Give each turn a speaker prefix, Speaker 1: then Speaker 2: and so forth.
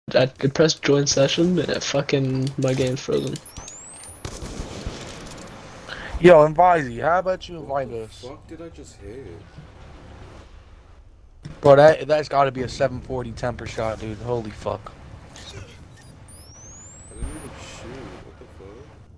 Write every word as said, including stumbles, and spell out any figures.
Speaker 1: I pressed join session and it fucking my game's frozen.
Speaker 2: Yo, and Vizzy, how about you invite us?
Speaker 3: What the fuck did I just hit?
Speaker 2: Bro, that, that's gotta be a seven forty temper shot, dude. Holy fuck.
Speaker 3: I didn't even shoot. What the fuck?